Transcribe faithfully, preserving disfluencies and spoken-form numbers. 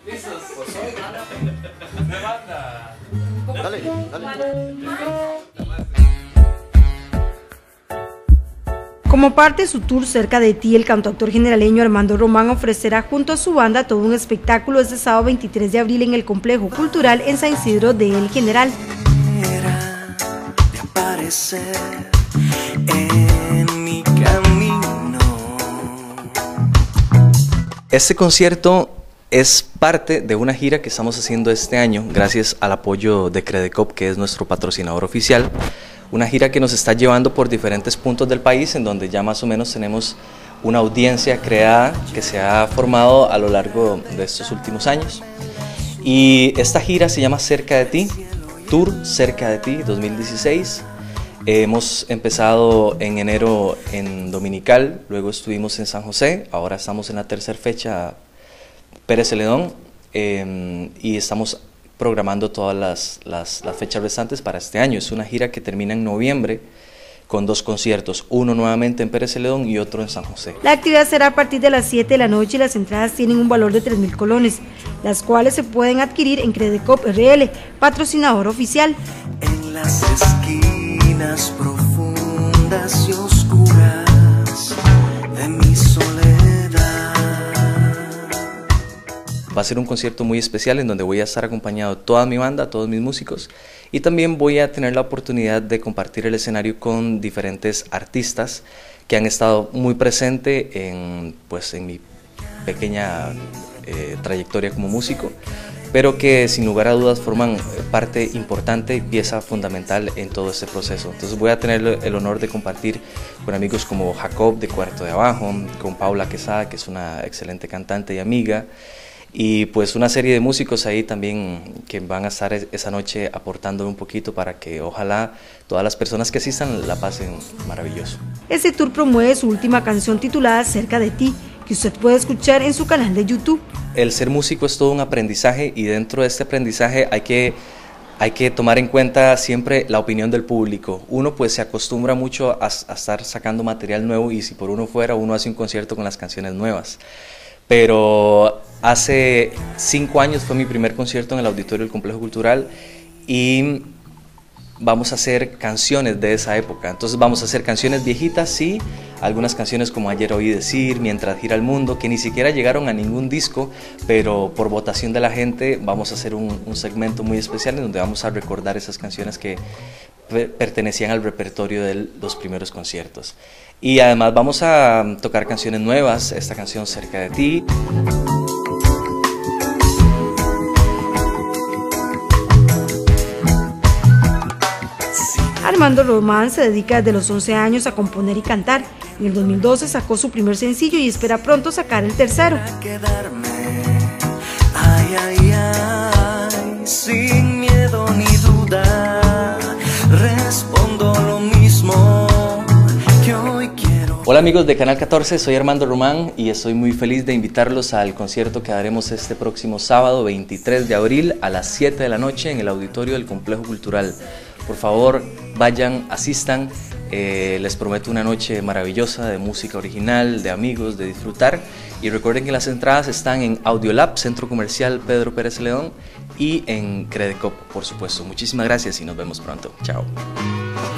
¿Listos? Pues hoy. ¿Qué banda? Dale, dale. Como parte de su tour Cerca de Ti, el cantautor generaleño Armando Román ofrecerá junto a su banda todo un espectáculo este sábado veintitrés de abril en el Complejo Cultural en San Isidro de El General. De aparecer en mi camino. Este concierto es parte de una gira que estamos haciendo este año gracias al apoyo de Credecop, que es nuestro patrocinador oficial. Una gira que nos está llevando por diferentes puntos del país, en donde ya más o menos tenemos una audiencia creada que se ha formado a lo largo de estos últimos años. Y esta gira se llama Cerca de Ti, Tour Cerca de Ti dos mil dieciséis. Eh, hemos empezado en enero en Dominical, luego estuvimos en San José, ahora estamos en la tercera fecha, Pérez Celedón, eh, y estamos programando todas las, las, las fechas restantes para este año. Es una gira que termina en noviembre con dos conciertos, uno nuevamente en Pérez Celedón y otro en San José. La actividad será a partir de las siete de la noche y las entradas tienen un valor de tres mil colones, las cuales se pueden adquirir en Credecop R L, patrocinador oficial. En las esquinas profundas y oscuras de mi soledad. Va a ser un concierto muy especial en donde voy a estar acompañado de toda mi banda, todos mis músicos, y también voy a tener la oportunidad de compartir el escenario con diferentes artistas que han estado muy presentes en, pues, en mi pequeña eh, trayectoria como músico, pero que sin lugar a dudas forman parte importante y pieza fundamental en todo este proceso. Entonces voy a tener el honor de compartir con amigos como Jacob de Cuarto de Abajo, con Paula Quesada, que es una excelente cantante y amiga, y pues una serie de músicos ahí también que van a estar esa noche aportando un poquito para que ojalá todas las personas que asistan la pasen maravilloso. Este tour promueve su última canción titulada Cerca de Ti, que usted puede escuchar en su canal de YouTube. El ser músico es todo un aprendizaje y dentro de este aprendizaje hay que, hay que tomar en cuenta siempre la opinión del público. Uno pues se acostumbra mucho a, a estar sacando material nuevo y si por uno fuera uno hace un concierto con las canciones nuevas. Pero hace cinco años fue mi primer concierto en el auditorio del Complejo Cultural y vamos a hacer canciones de esa época. Entonces vamos a hacer canciones viejitas, sí, algunas canciones como Ayer oí decir, Mientras gira el mundo, que ni siquiera llegaron a ningún disco, pero por votación de la gente vamos a hacer un, un segmento muy especial en donde vamos a recordar esas canciones que pertenecían al repertorio de los primeros conciertos. Y además vamos a tocar canciones nuevas, esta canción Cerca de Ti. Armando Román se dedica desde los once años a componer y cantar. En el dos mil doce sacó su primer sencillo y espera pronto sacar el tercero. Ay, ay, ay, sin miedo ni duda, respondo lo mismo que hoy quiero. Hola amigos de Canal catorce, soy Armando Román y estoy muy feliz de invitarlos al concierto que daremos este próximo sábado veintitrés de abril a las siete de la noche en el auditorio del Complejo Cultural. Por favor, vayan, asistan, eh, les prometo una noche maravillosa de música original, de amigos, de disfrutar. Y recuerden que las entradas están en Audiolab, Centro Comercial Pedro Pérez León, y en Credecop, por supuesto. Muchísimas gracias y nos vemos pronto. Chao.